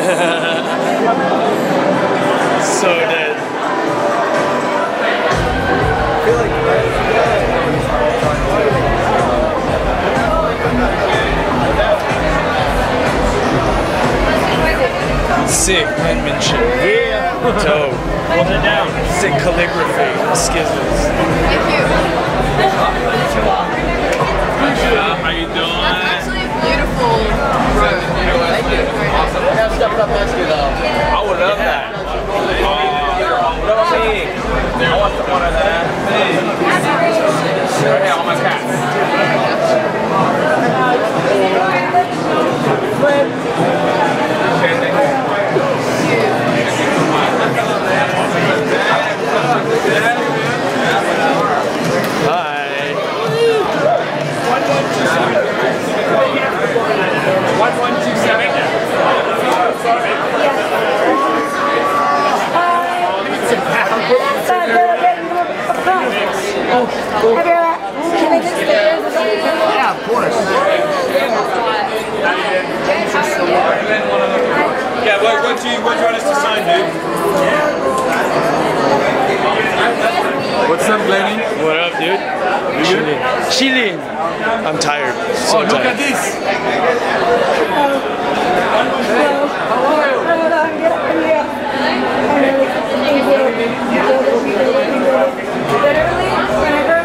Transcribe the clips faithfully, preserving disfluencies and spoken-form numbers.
So dead. I feel like sick penmanship. Yeah. Dope. Hold it down. Sick calligraphy. Skizzles. Thank you. How you doing? That's actually a beautiful road. Thank you. awesome. I have stuff up next to you though. I would love that. Uh, what about me? I want some more of that. Right here on my cat. Hi. one one two seven. Can I just stay there? Yeah, of course. Yeah, what, what, do you, what do you want us to sign, dude? What's up, Lenny? What up, dude? Chilling. Chilling. I'm tired. So Oh, look tired. at this. Literally, whenever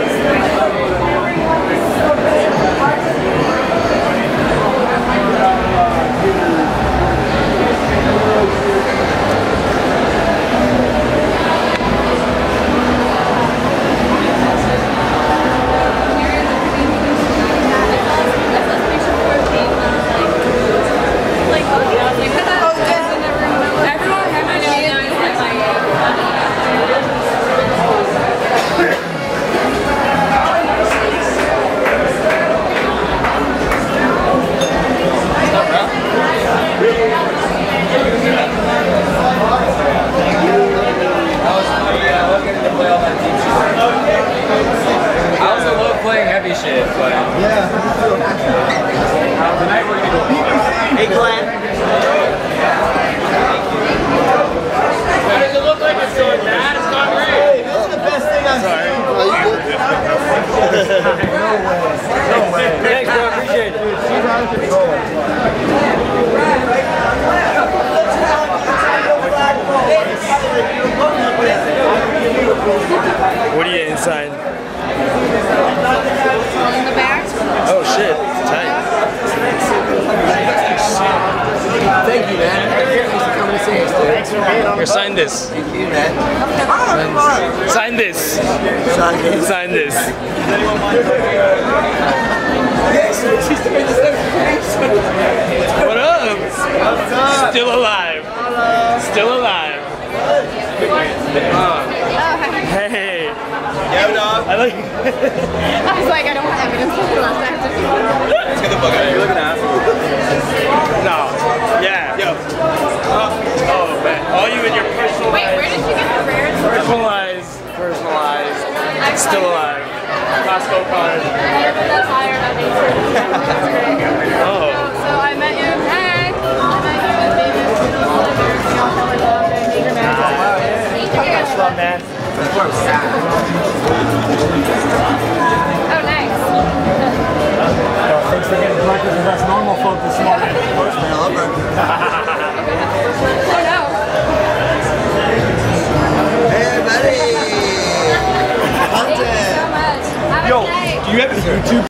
Heavy shit, but Yeah. tonight we're gonna go. Hey, Glenn. Why does it look like it's going bad? It's not great. Hey, this is the best thing I've seen. Oh, you good? No way. No way. Thanks, bro. Appreciate it. She's out of control. What are you inside? In the back. Oh shit. Tight. Thank you, man. Thanks for coming to see us, dude. Thanks for being on Here, sign this. Thank you, man. Sign this. Sign this. Sign this. What up? Still alive. Still alive. Hey. Yo, dog. I like. I was like, I don't want evidence of the last time. Let's get the fuck out of here. You're looking at No. Yeah. Yo. Uh, oh man. All you in your personal Wait, where did you get the rares? personalized, personalized, still alive. Costco card. That's higher than me. Oh. So I met you. Hey. I met you at David's Major Magic. Love, man. Oh, nice. Thanks for getting breakfast with us normal folk this morning. Oh, no. Hey, buddy. Thank you so much. Have a Yo, good day. do you have a YouTube